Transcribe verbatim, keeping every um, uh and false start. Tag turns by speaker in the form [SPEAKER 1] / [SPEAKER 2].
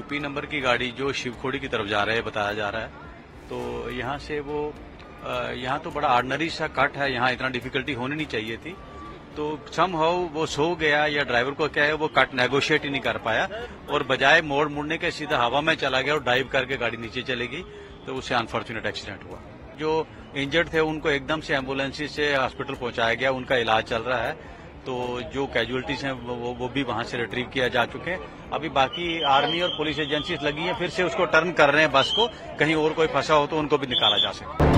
[SPEAKER 1] UP number की गाड़ी जो शिवखोड़ी की तरफ जा रहे हैं बताया जा रहा है। तो यहाँ से वो यहाँ तो बड़ा ऑर्डिनरी सा कट है, यहाँ इतना डिफिकल्टी होनी नहीं चाहिए थी। तो समहाउ वो सो गया या ड्राइवर को क्या है वो कट नेगोशिएट ही नहीं कर पाया और बजाय मोड़ मुड़ने के सीधा हवा में चला गया और डाइव करके गाड़ी नीचे चली गई, तो उससे अनफॉर्चुनेट एक्सीडेंट हुआ। जो इंजर्ड थे उनको एकदम से एम्बुलेंस से हॉस्पिटल पहुंचाया गया, उनका इलाज चल रहा है। तो जो कैजुअलिटीज हैं वो, वो भी वहां से रिट्रीव किया जा चुके हैं। अभी बाकी आर्मी और पुलिस एजेंसीज लगी हैं, फिर से उसको टर्न कर रहे हैं बस को, कहीं और कोई फंसा हो तो उनको भी निकाला जा सके।